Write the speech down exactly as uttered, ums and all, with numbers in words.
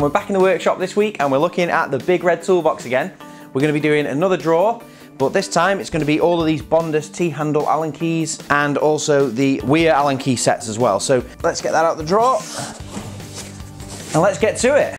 We're back in the workshop this week and we're looking at the big red toolbox again. We're going to be doing another drawer, but this time it's going to be all of these Bondus T-handle Allen keys and also the Weir Allen key sets as well. So let's get that out the drawer and let's get to it.